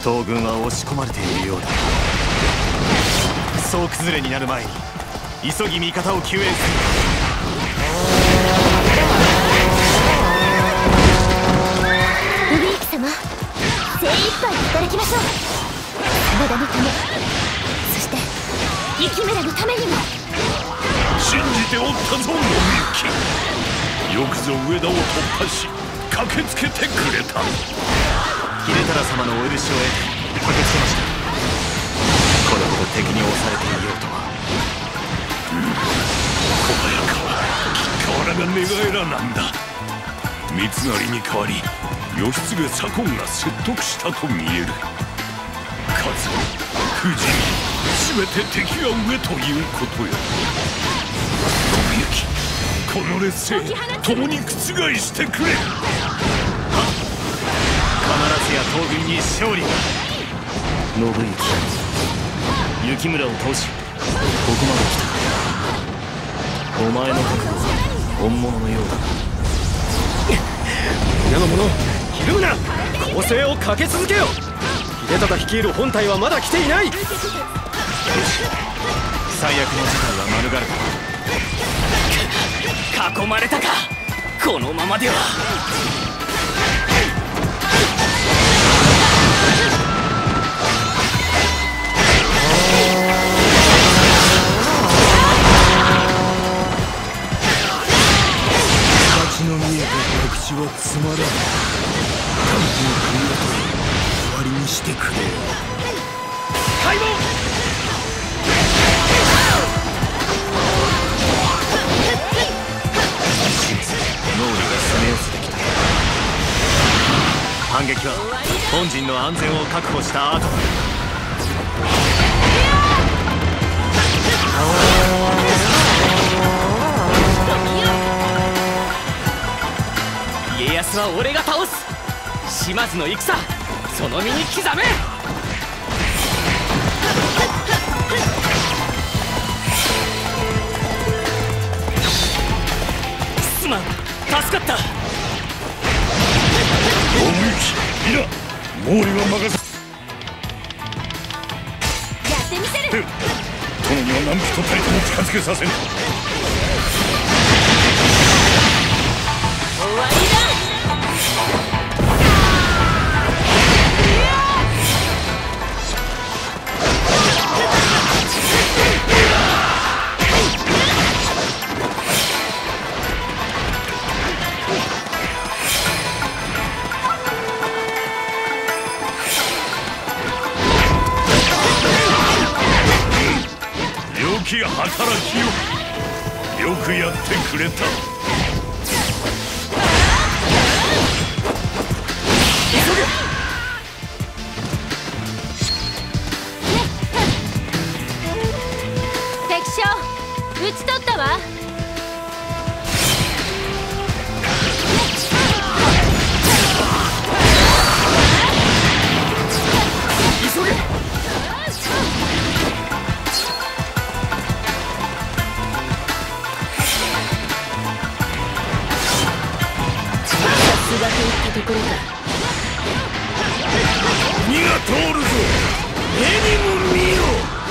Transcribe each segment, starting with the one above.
東軍は押し込まれているようだ。総崩れになる前に急ぎ味方を救援する。 ウビーキ様、精一杯働きましょう。真田のため、そして生き村のためにも。 信じておったぞ、信行。よくぞ上田を突破し駆けつけてくれた。 秀忠様のお許しを得て駆けつけました。これほど敵に押されていようとは。 小早川は吉川らが寝返らなんだ。三成に代わり義経左近が説得したと見える。数富士全て敵が上ということよ。信行、この劣勢共に覆してくれ。 必ずや東軍に勝利が。信行、雪村を倒しここまで来たか。お前の覚悟は本物のようだな。 皆の者、ひるむな。攻勢をかけ続けよ。秀忠率いる本隊はまだ来ていない。よし、 最悪の事態は免れた。 囲まれたか。このままでは。 形の見えた口はつまらない。漢字の国ごと終わりにしてくれよ。 開門。 脳裏が攻め寄せてきた。反撃は本陣の安全を確保した後だ。 家康は俺が倒す。島津の戦、その身に刻め。すまん、助かった。 信行、いな、毛利は任せ。 やってみせる。 殿には何人たりとも近づけさせん。 終わりだ。 良き働きをよくやってくれた。 敵将討ち取ったわ。 急げ。 だけいったところか。 身が通るぞ。目にも見ろ。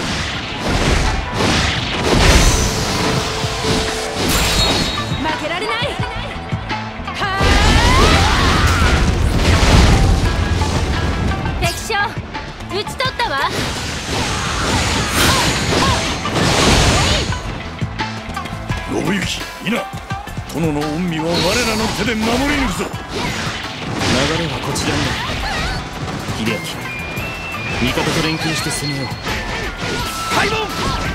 負けられない。はあ、敵将討ち取ったわ。 信行、いな、殿の御身は我らの手で守り抜くぞ。 流れはこちらにだ。秀明、味方と連携して攻めよう。 開門。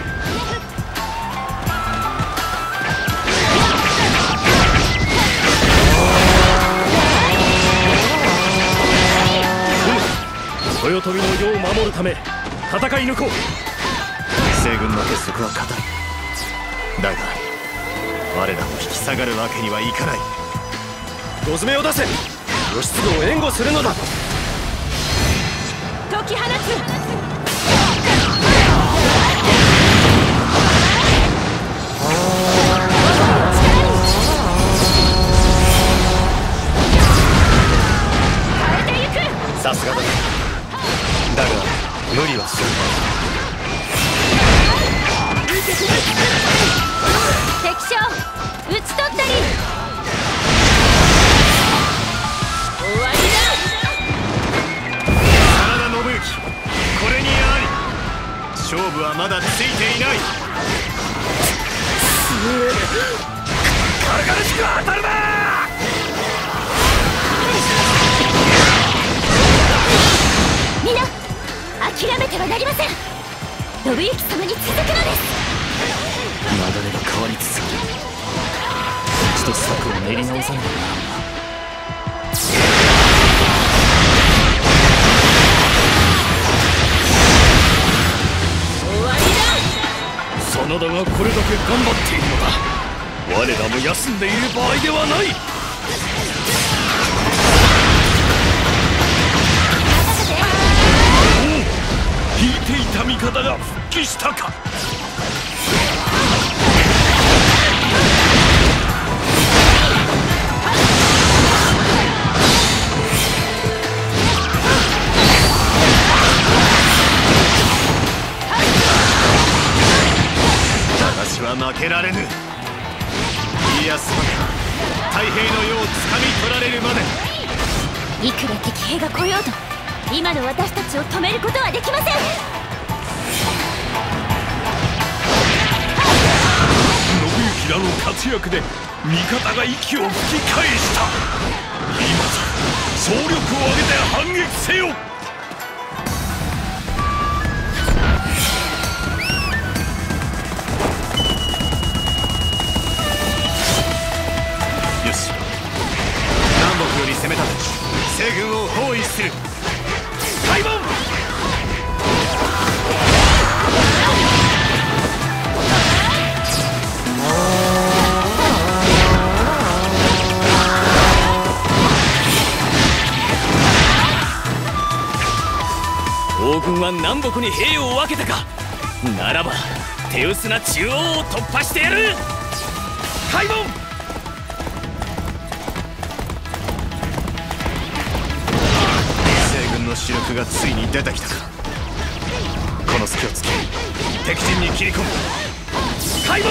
豊臣の世を守るため戦い抜こう。 西軍の結束は固い。だが我らも引き下がるわけにはいかない。 ご詰めを出せ。義経を援護するのだ。 解き放つ。 さすがだ。 敵将討ち取ったり。終わりだ。 真田信之、これにあり。勝負はまだついていない。 軽々しく当たるな。 皆諦めてはなりません。信之様に続くのです。 流れが変わりつつある。一度策を練り直さねばならんな。 終わりだ。 真田がこれだけ頑張っているのだ。我らも休んでいる場合ではない。おお、引いていた味方が復帰したか。 私は負けられぬ。家康まで太平の世をつかみ取られるまで。 いくら敵兵が来ようと今の私たちを止めることはできません。 信行らの活躍で味方が息を吹き返した。今ぞ総力を挙げて反撃せよ。 よし、南北より攻め立て西軍を包囲する。開門。 王軍は南北に兵を分けたか。ならば手薄な中央を突破してやる。開門。 西軍の主力がついに出てきたか。この隙をつき敵陣に切り込む。開門。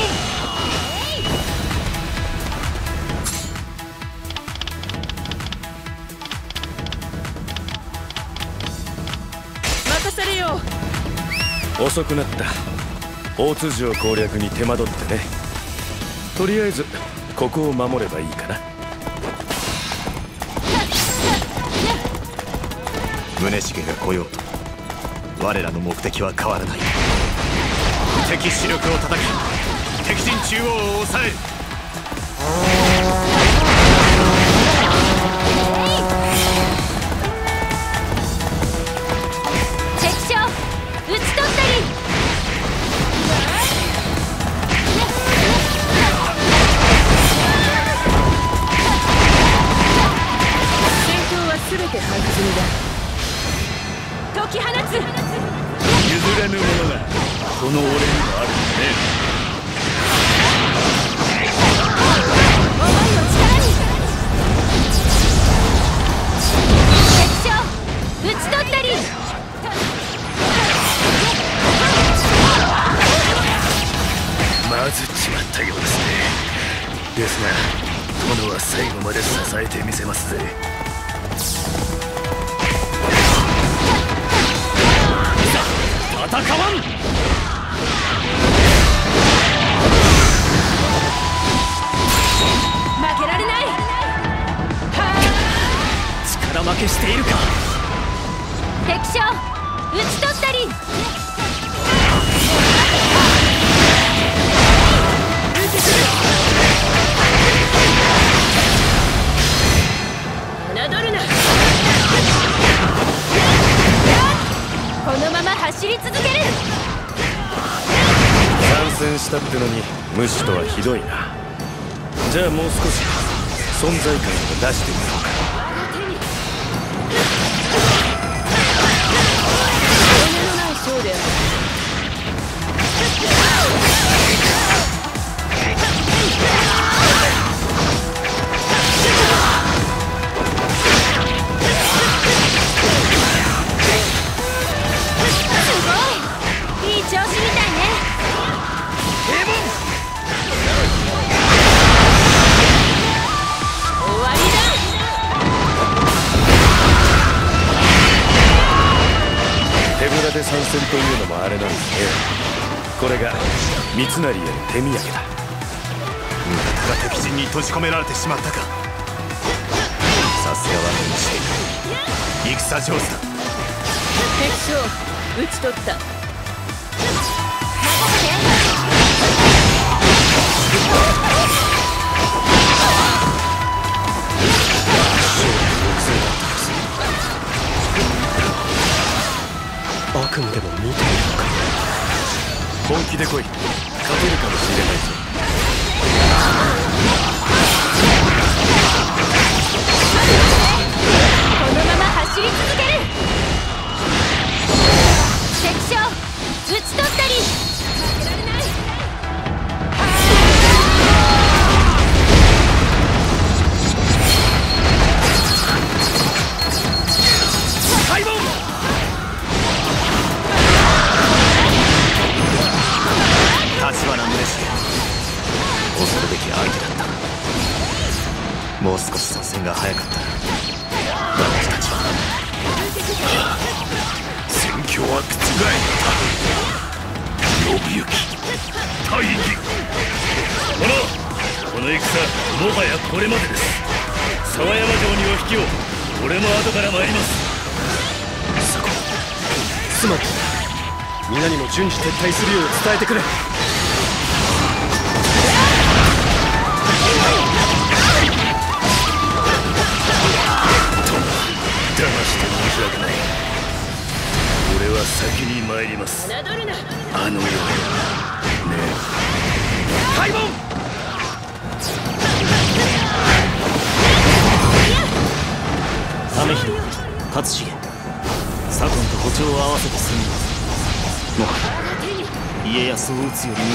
任せるよ。 遅くなった。大津城攻略に手間取ってね。とりあえずここを守ればいいかな。 宗重が来ようと我らの目的は変わらない。敵主力を叩き敵陣中央を抑える。 敵将討ち取ったり。戦況は全て白済みだ。解き放つ。 譲れぬものがこの俺にもあるんだね。 思いを力に。敵将討ち取ったり。 まずっちまったようですね。ですが殿は最後まで支えてみせますぜ。 戦わん。 負けられない。 力負けしているか。 敵将討ち取ったり。侮るな。このまま走り続ける。 参戦したってのに無視とはひどいな。じゃあもう少し存在感を出してみようか。 骨のない将である。すごいいい調子みたいね。 というのもあれなんですね。これが三成への手土産だ。 味方が敵陣に閉じ込められてしまったか。さすがは名にしている戦上手だ。 敵将討ち取った。 悪夢でも見ているのか。 本気で来い。勝てるかもしれないぞ。 このまま走り続ける。敵将討ち取ったり。負けられない。 開門。 立花宗茂、恐るべき相手だった。もう少し作戦が早かったら私たちは。 戦況は覆った。信行、大義。 この戦、もはやこれまでです。沢山城にお引きを。俺も後から参ります。 すまん。皆にも順次撤退するよう伝えてくれ。 騙して申し訳ない。俺は先に参ります。 侮るな。 あの世へ。ねえ。 開門。 為秀、勝重、左近と歩調を合わせて進みます。もはや家康を討つより道はない。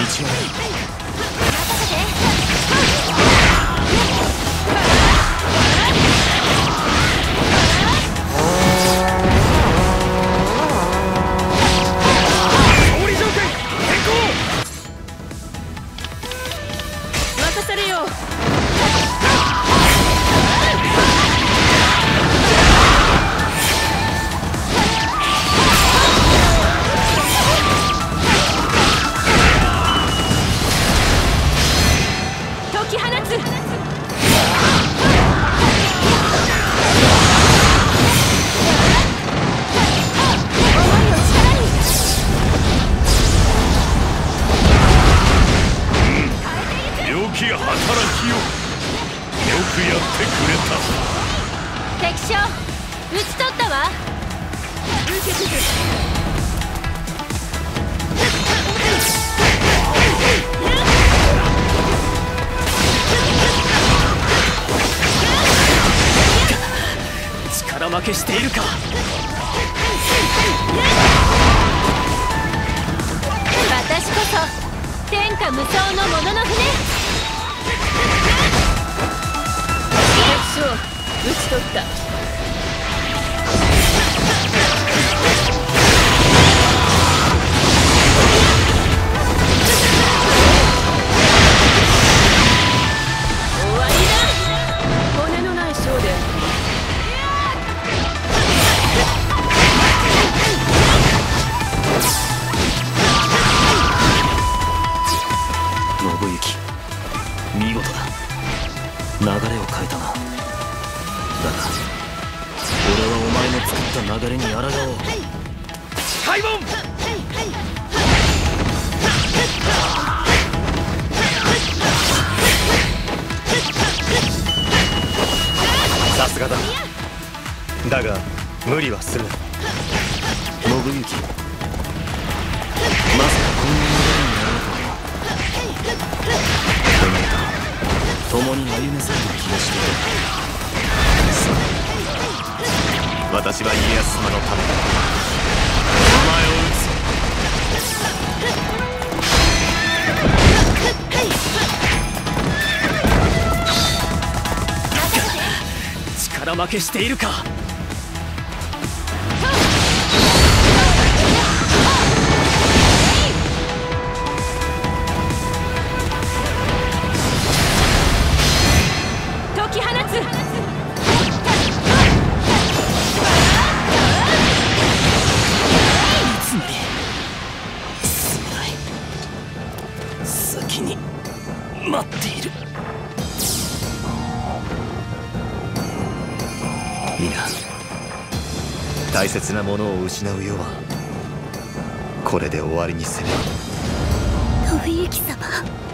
任されよ。解き放つ。 良き働きをよくやってくれた。 敵将討ち取ったわ。受けてる。 力負けしているか。 私こそ天下無双のものの船。敵将討ち取った。終わりだ。骨のない将で。 信行、見事だ。流れを変えたな。だが俺はお前の作った流れに抗おう。 開門。 さすがだ。だが無理はするな。 信行、まさかこんな流れになろうとは。お前と共に歩めそうな気がしている。さあ、私は家康様のためだ。お前を討力負けしているか。 解き放つ。 三成、 大切なものを失う世はこれで終わりにせねば。 信行様、